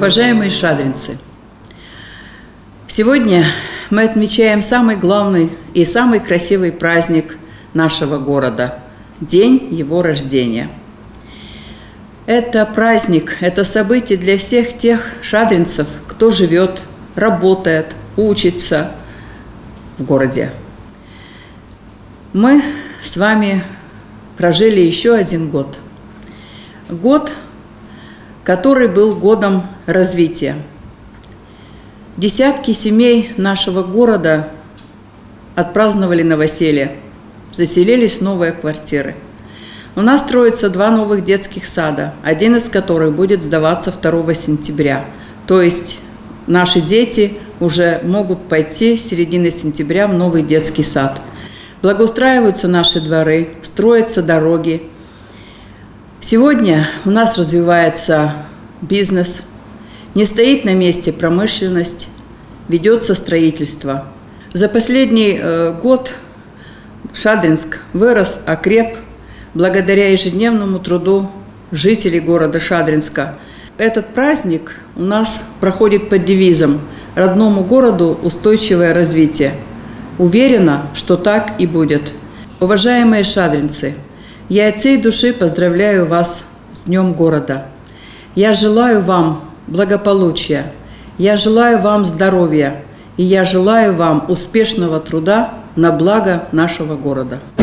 Уважаемые шадринцы, сегодня мы отмечаем самый главный и самый красивый праздник нашего города – день его рождения. Это праздник, это событие для всех тех шадринцев, кто живет, работает, учится в городе. Мы с вами прожили еще один год. Год, который был годом развития. Десятки семей нашего города отпраздновали новоселье, заселились в новые квартиры. У нас строится 2 новых детских сада, один из которых будет сдаваться 2 сентября. То есть наши дети уже могут пойти с середины сентября в новый детский сад. Благоустраиваются наши дворы, строятся дороги. Сегодня у нас развивается бизнес, не стоит на месте промышленность, ведется строительство. За последний год Шадринск вырос, окреп благодаря ежедневному труду жителей города Шадринска. Этот праздник у нас проходит под девизом «Родному городу устойчивое развитие». Уверена, что так и будет. Уважаемые шадринцы, я от всей души поздравляю вас с Днем города. Я желаю вам благополучия, я желаю вам здоровья и я желаю вам успешного труда на благо нашего города.